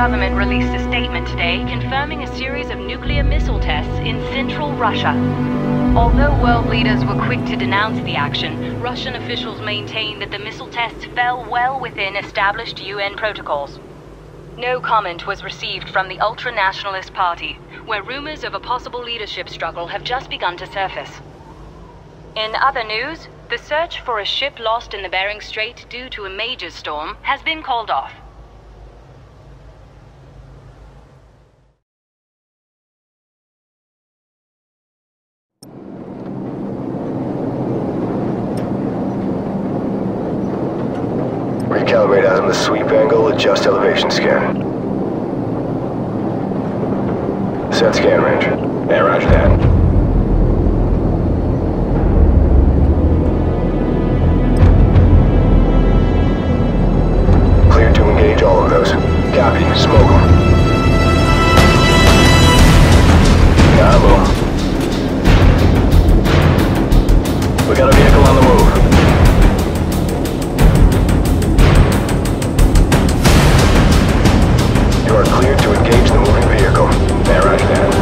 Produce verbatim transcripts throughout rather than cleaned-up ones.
government released a statement today confirming a series of nuclear missile tests in central Russia. Although world leaders were quick to denounce the action, Russian officials maintain that the missile tests fell well within established U N protocols. No comment was received from the ultra-nationalist party, where rumors of a possible leadership struggle have just begun to surface. In other news, the search for a ship lost in the Bering Strait due to a major storm has been called off. Recalibrate on the sweep angle, adjust elevation scan. Set scan range. Yeah, roger that. Clear to engage all of those. Copy, smoke them. Combo. We got a vehicle on the move. You are cleared to engage the moving vehicle. Yeah, roger that.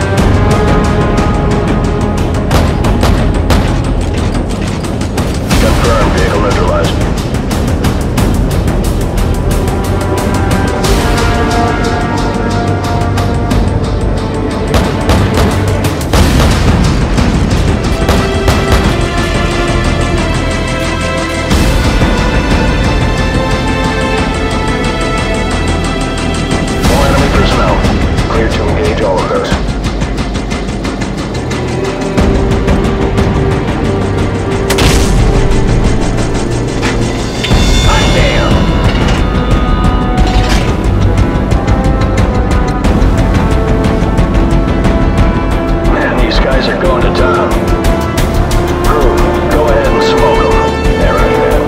Confirmed, vehicle neutralized. Clear to engage all of those. Man, these guys are going to town. Crew, go ahead and smoke them. Yeah, right there.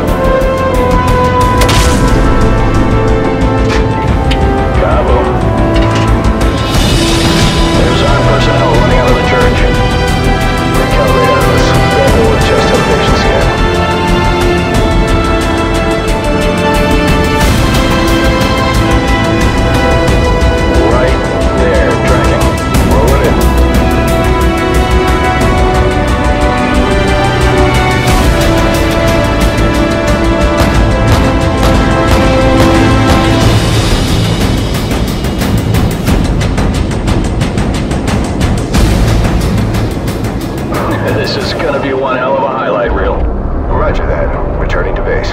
Cabo. There's armed personnel running out of the church. Recalibrate out of this. Then we'll adjust elevation scan. Right there, tracking. Rolling in. This is gonna be one hell of a highlight reel. Roger that. Returning to base.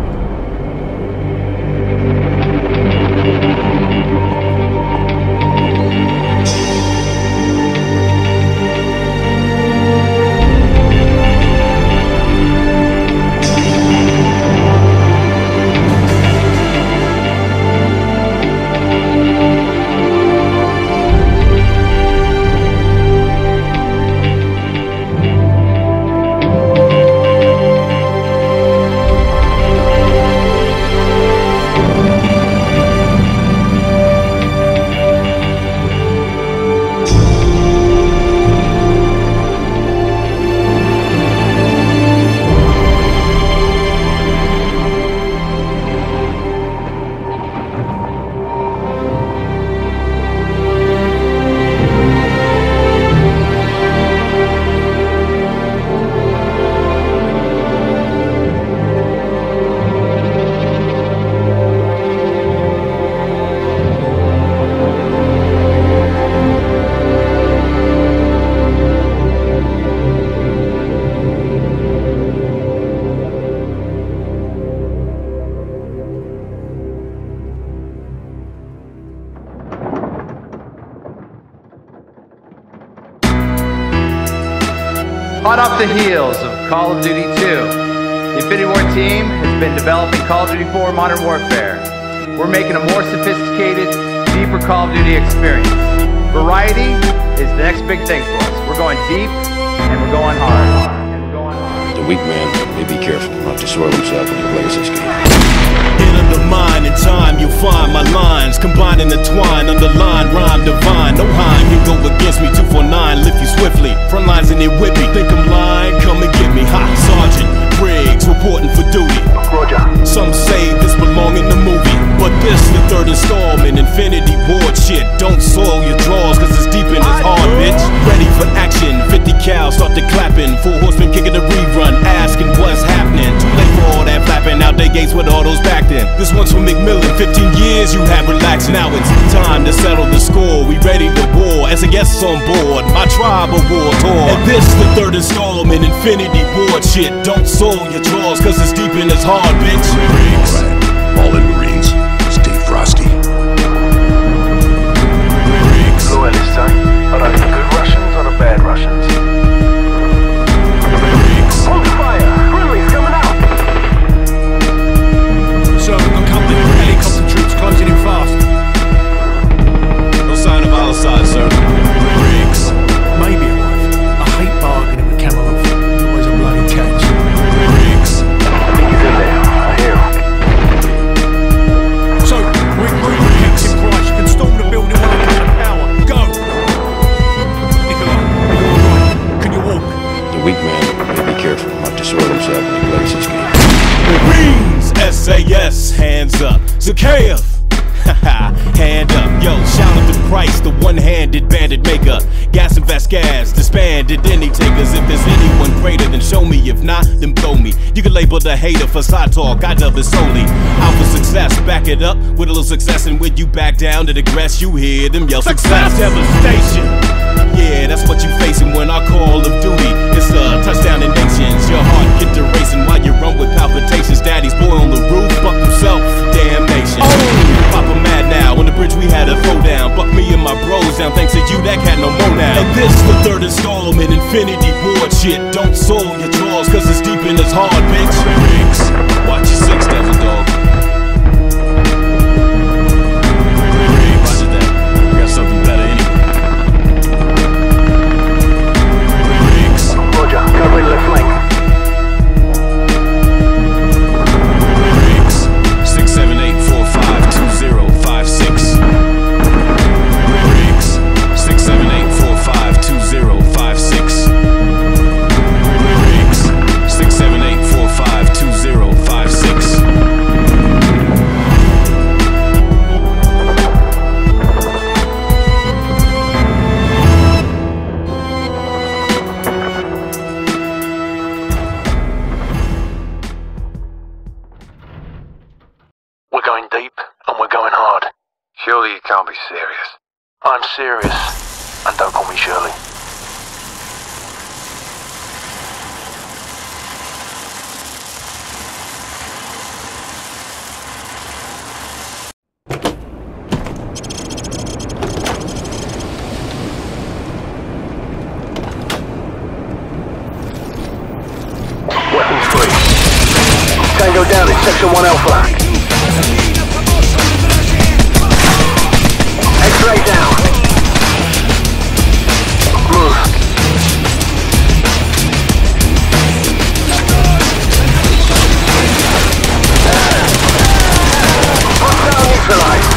Hot off the heels of Call of Duty two, the Infinity Ward team has been developing Call of Duty four Modern Warfare. We're making a more sophisticated, deeper Call of Duty experience. Variety is the next big thing for us. We're going deep and we're going hard. And we're going hard. The weak man may be careful not to soil himself when he plays this game. In the mind, in time you'll find my lines combine and entwine, underline, rhyme divine. No Heim, you go against me. Two four nine, lift you swiftly. Front lines in it with me. Think I'm lying? Come and get me. Hot Sergeant Briggs reporting for duty. Roger. Some say this belong in the movie, but this the third installment cows started clapping. Four horsemen kicking the rerun, asking what's happening. Too late for all that flapping, out they gates with all those backed in. This one's from McMillan, fifteen years you have relaxed. Now it's time to settle the score. We ready to war, S A S on board, my tribe a war tour. And this the third installment, Infinity Ward shit. Don't soil your drawers, cause it's deep and it's hard, bitch. Right. All in Marines. Stay frosty. Loyal this time. Are they the good Russians or the bad Russians? Hold fire! Friendly's coming out! So we've got company of helicopter troops closing in fast. No sign of our side, sir. Riggs. Maybe alive. I hate bargaining with Kamarov. It's always a bloody catch. Riggs. He's in there. I hear him. So, we're moving, Captain Price. You can storm the building when I cut the power. Go! Nikolai, are you alright? Can you walk? The weak man may be careful not to soil himself when he plays this game. Marines, S A S, hands up. Zakhaev, haha, hand up. Yo, shout out to Price, the one-handed bandit maker. Gas and Vasquez, disbanded any takers. If there's anyone greater, then show me. If not, then blow me. You can label the hater for side talk, I dub it solely. Out for success, back it up with a little success. And when you back down to the grass, you hear them yell success. Devastation. Yeah, that's what you facing when I call of duty. It's a touchdown in nations. Your heart get to racing while you run with palpitations. Daddy's boy on the roof, buck himself, damnation. Oh, Papa mad now. On the bridge we had a throwdown. Buck me and my bros down. Thanks to you, that cat no more now. And this the third installment, Infinity Ward shit. Don't soil your drawers, cause it's deep and it's hard, bitch. Watch your six, devil dog. Roger that. We got something better anyway. Roger, covering left flank. six seven eight four five two zero five six. six seven eight four five two zero five six. six seven eight four five two zero five six. We're going deep and we're going hard. Surely you can't be serious. I'm serious. And don't call me Shirley. Weapons free. Tango down in Section one Alpha. X-ray down. Move. Hostile neutralized.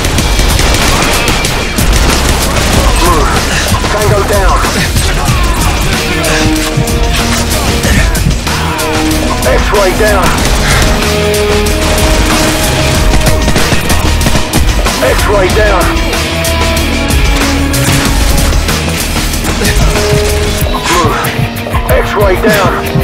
Move. Tango down. X-ray down. X-ray down. Move. X-ray down.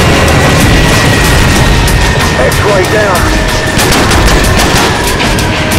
X-ray down.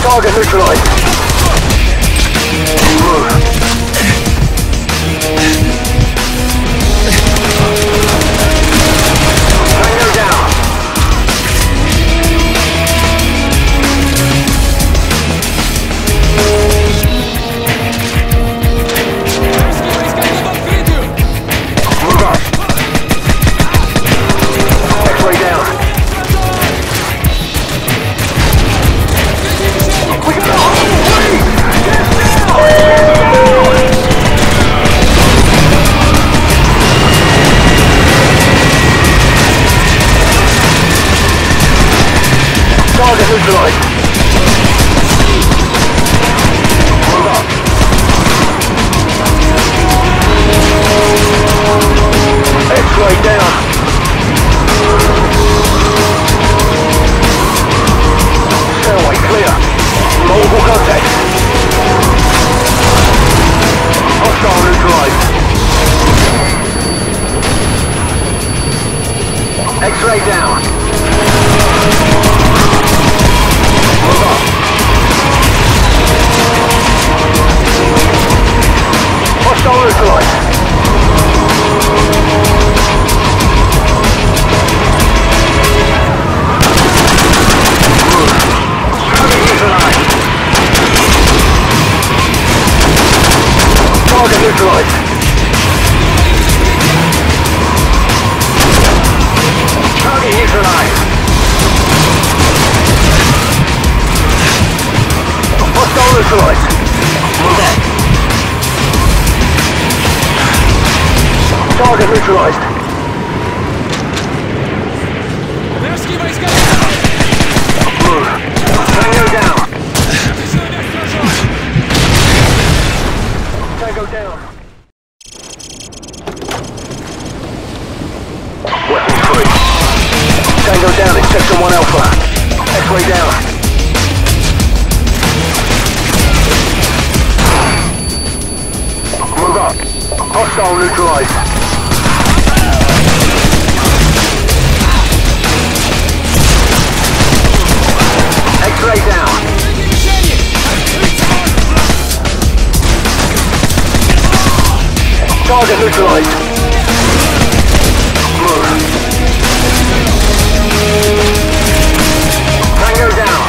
Target neutralized. Move. Tango down. Move up. X-ray down. We got a whole fleet! Get Target neutralized. Move up. X-ray down. Stairway clear. Multiple contacts. Hostile neutralized. X-ray down. Move up. Hostile neutralized. Move. Target neutralized. Target neutralized. Target neutralized. Hostile neutralized. Move up. Target neutralized. Move. Tango down. Tango down. Weapon free. Tango down in Sector one Alpha. X-ray down. Move up. Hostile neutralized. X-ray down. Target neutralized. Move. Tango down.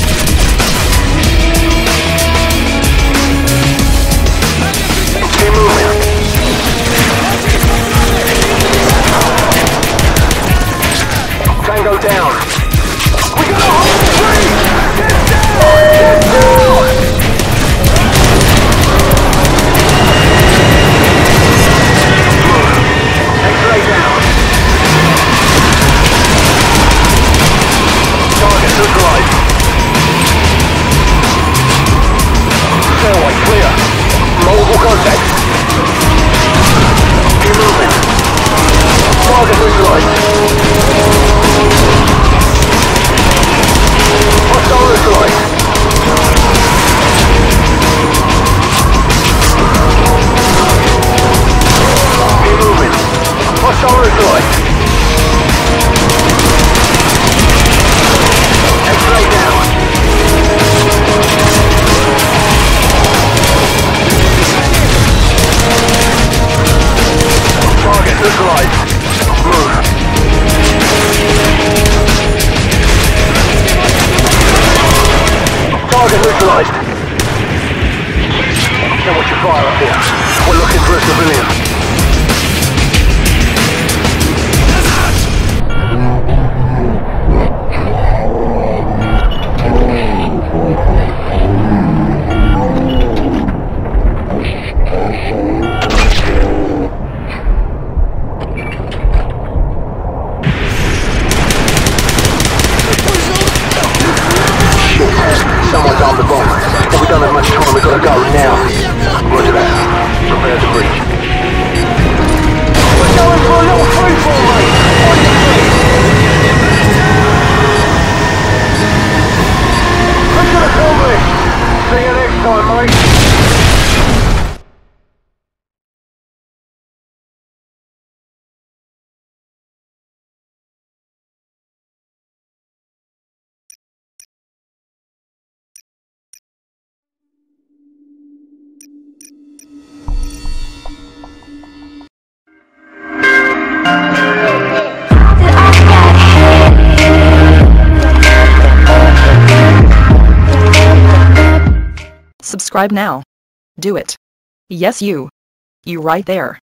Keep moving. Tango down. We got a whole fleet! Get down! Get down! X-ray down. Target neutralized. Stairway clear. Multiple contacts. Keep moving. Target neutralized. Hostile neutralized. Keep moving. Hostile neutralized. X-ray down. Target neutralized. Move. Target neutralized. Now what's your fire up here? We're looking for a civilian. Someone's on the bomb, but we don't have much time, we gotta go now. Roger that. Prepare to breach. We're going for a little free-fall, mate! On your feet! Mission accomplished! See you next time, mate! Subscribe now. Do it. Yes, you. You right there.